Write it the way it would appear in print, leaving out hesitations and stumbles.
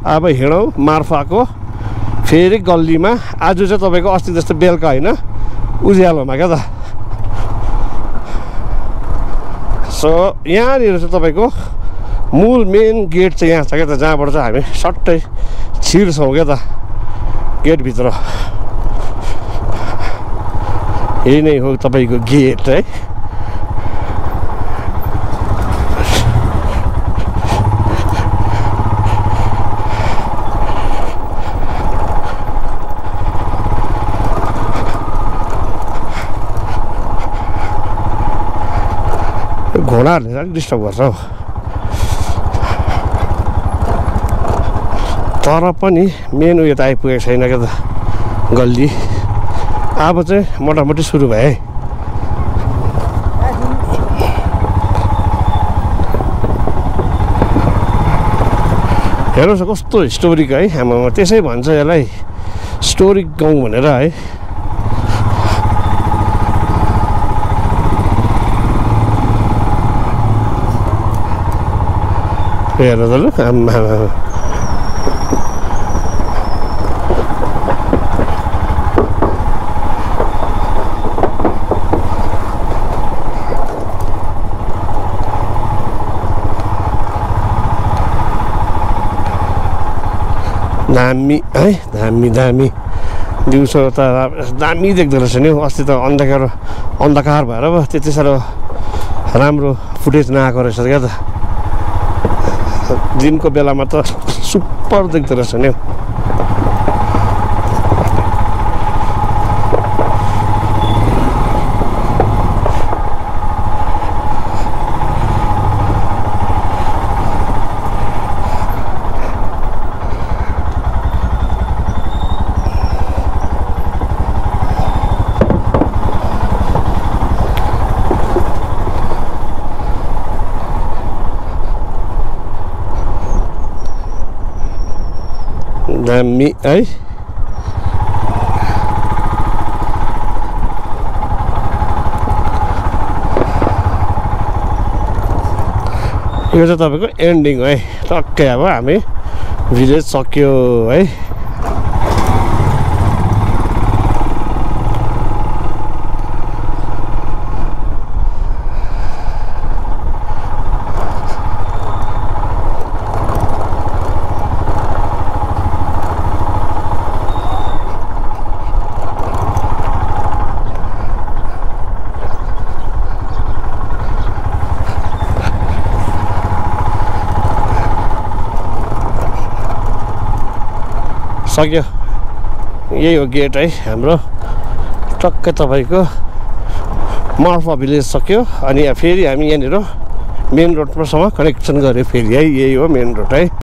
अब हिँडौँ मार्फाको फेरि गल्लीमा। आज चाहिँ तपाईँको अस्ति जस्तो बेलुका होइन, उज्यालोमा क्या त। सो यहाँनिर चाहिँ तपाईँको मूल मेन गेट चाहिँ यहाँ छ क्या त, जहाँबाट चाहिँ हामी सट्टै छिर्छौँ क्या त गेटभित्र। यही नै हो तपाईँको गेट है। घोडाहरूले अलिक डिस्टर्ब गर्छ हौ, तर पनि मेन उयो त आइपुगेको छैन क्या त गल्ली। अब चाहिँ मोटामोटी सुरु भयो है। हेर्नुहोस् कस्तो हिस्टोरिक है, आमामा त्यसै भन्छ यसलाई हिस्टोरिक गाउँ भनेर है। हेर त लु आम्मा, दामी है, दामी दामी। दिउँसो त दामी देख्दो रहेछ नि हौ। अस्ति त अन्धकार भएर पो त्यति साह्रो राम्रो फुटेज नआएको रहेछ क्या त। दिनको बेलामा त सुपर देख्दो रहेछ नि हौ। दामी है। यो चाहिँ तपाईँको एन्डिङ है, टक्कै अब हामी भिलेज सक्यो है। सक्यो, यही हो गेट है हाम्रो। टक्कै तपाईँको मार्फा भिलेज सक्यो। अनि फेरि हामी यहाँनिर मेन रोडसम्म कनेक्सन गऱ्यो फेरि है। यही हो मेन रोड है।